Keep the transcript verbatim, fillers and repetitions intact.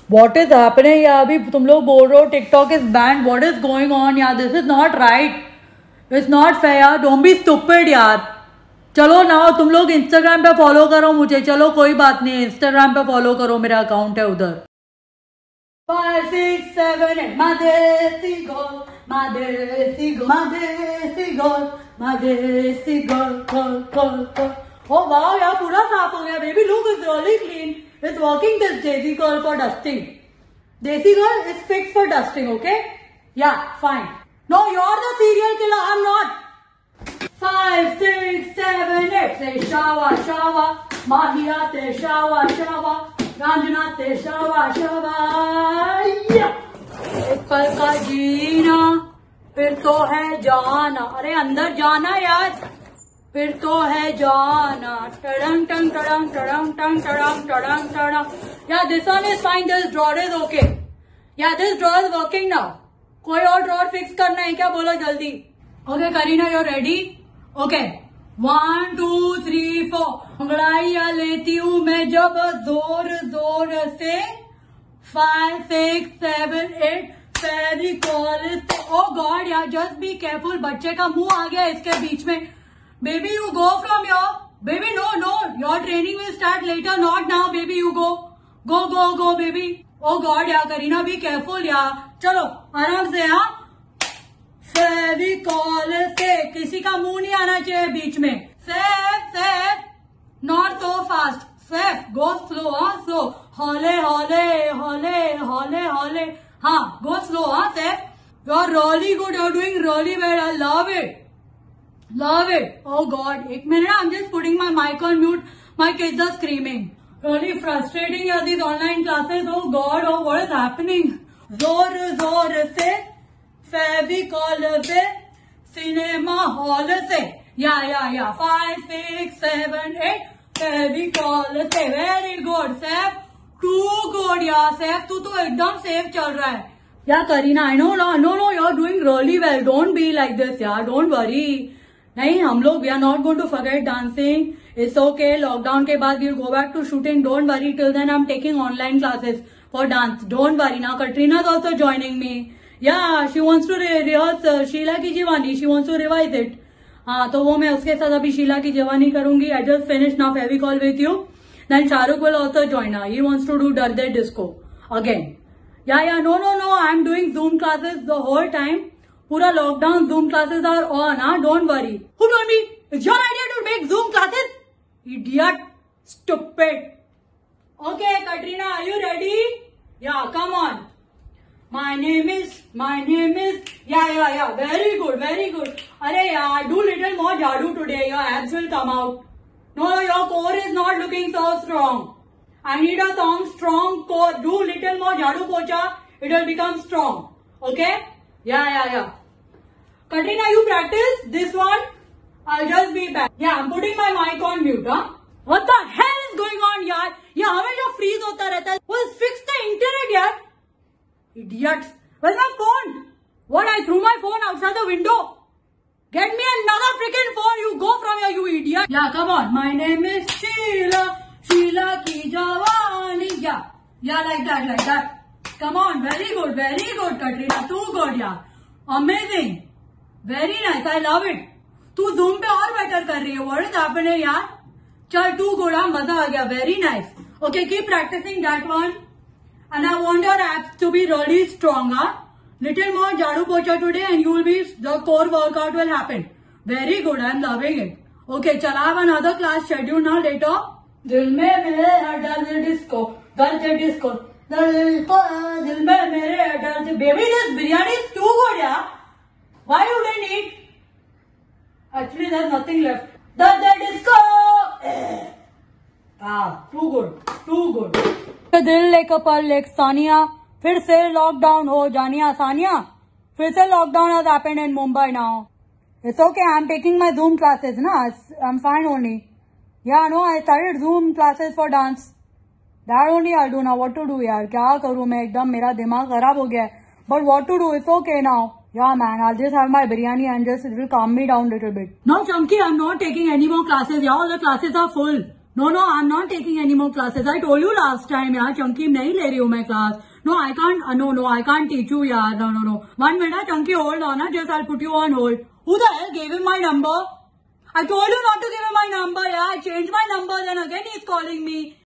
What is happening? यार अभी तुम लोग बोल रहे हो TikTok is banned. What is going on? यार this is not right. It's not fair. यार don't be stupid यार. चलो ना तुम लोग Instagram पे फॉलो करो मुझे. चलो कोई बात नहीं, Instagram पे फॉलो करो, मेरा अकाउंट है उधर. Five, six, seven, eight. My desi girl, my desi girl, my desi girl, my desi girl, girl, girl, girl. Oh wow, यार पूरा साफ हो गया. Baby, look, it's really clean. It's working, this desi girl for dusting. Desi girl is fixed for dusting, okay? Yeah, fine. No, you're the serial killer. I'm not. Five, six, seven, eight. Say shawa, shawa. Mahia say shawa, shawa. Ranjana say shawa, shawa. Yeah. एक पल का जीना, फिर तो है जाना. अरे अंदर जाना यार. फिर तो है जाना. टड़ंग टंग टड़ंग टड़ंग टंग टड़ंग टड़ंग टड़ंग. Yeah, this one is fine. This drawer is okay. Yeah, this drawer is working now. कोई और ड्रॉर फिक्स करना है क्या? बोलो जल्दी. Okay Kareena, you ready? Okay one two three four. अंगड़ाइया लेती हूँ मैं जब जोर जोर से. Five six seven eight. Fevicol से. ओ गॉड यार, जस्ट बी केयरफुल. बच्चे का मुंह आ गया इसके बीच में. Baby you go from your. Baby no no, your training will start later, not now. Baby you go go go go baby. Oh God यार करीना, बी केयरफुल यार. चलो आराम से. हाँ, फेविकॉल से. किसी का मुंह नहीं आना चाहिए बीच में. Safe safe, not so fast. Safe, go slow. हाँ स्लो. हौले हौले हौले हौले हौले. हाँ गो स्लो. हाँ safe. You are really good. You are doing really well. I love it. Love it. Oh God, एक minute. I am just putting my mic on mute. My kids are screaming. Really frustrating are these online classes. Oh God, oh what is happening? जोर जोर से, फेविकॉल से, cinema hall से. Yeah yeah yeah five six seven eight. Fevicol से. Very good safe. Too good यार safe. तू तो एकदम सेफ चल रहा है. Yeah Kareena, I know no no no, you are doing really well. Don't be like this यार. Don't worry. नहीं, हम लोग we are not going to forget dancing. It's okay. Lockdown के बाद we'll go back to shooting. Don't worry. Till then I am taking online classes for dance. Don't worry. Now Katrina is also joining me. Yeah she wants to rehearse Sheila की जीवानी. She wants to revise it. हाँ, तो वो मैं उसके साथ अभी शीला की जीवानी करूंगी. I just finish now Fevicol with you. Then Shahrukh will also join. He wants to do Dard-e-Disco again. Yeah yeah no no no, I am doing Zoom classes the whole time. पूरा lockdown Zoom classes are on. हाँ, don't worry. Who told me? It's your idea to make Zoom classes? Idiot. Stupid. Okay, Katrina, are you ready? Yeah, come on. My name is, my name is, yeah, yeah, yeah, very good, very good. Arey yaar, do little more jadoo today, your abs will come out. No, your core is not looking so strong. I need a strong, strong core. Do little more jadoo pocha, it will become strong. Okay? Yeah, yeah, yeah. Katrina, you practice this one? I'll just be back. Yeah, I'm putting my mic on mute, huh? What the hell is going on, yaar? ये हमेशा freeze होता रहता है. Well, fix the internet, yaar. Idiots. Where's my phone? What? I threw my phone outside the window. Get me another freaking phone. You go from here, you idiot. Yeah, come on. My name is Sheila. Sheila ki jawani. Yeah, yeah, like that, like that. Come on. Very good, very good, Katrina. Too good, yaar. Amazing. Very nice. I love it. तू Zoom पे और better कर रही है. What is happening यार? चल to good. मजा आ गया. Very nice. Okay, keep practicing that one. And I want your abs to be really strong. Little more झाड़ू पोछा today and you will be the core workout will happen. Very good. I am loving it. Okay, चल I have another class schedule now later. दिल में मेरे डर disco, डर disco, दिल में मेरे डर. Baby, this biryani is too good यार. Why you didn't eat? Actually, there's nothing left. The the disco. Ah, too good, too good. दिल लेकर पल लेक सानिया. फिर से लॉकडाउन हो जानिया. सानिया, फिर से lockdown has happened in Mumbai now. It's okay. I'm taking my Zoom classes. Na, I'm fine only. Yeah, no, I started Zoom classes for dance. That only I'll do now. What to do यार? क्या करूँ मैं? एकदम मेरा दिमाग खराब हो गया है. But what to do? It's okay now. Yeah, man, I'll just have my biryani and just, it will calm me down a little bit. No, Chunky, I'm not taking any more classes. Yeah, all the classes are full. No, no, I'm not taking any more classes. I told you last time, यार चंकी नहीं ले रही हूँ मैं class. No, I can't. Uh, no, no, I can't teach you, यार. No, no, no. One minute, chunky, hold on. Just I'll put you on hold. Who the hell gave him my number? I told you not to give him my number. Yeah, I changed my number, and again he's calling me.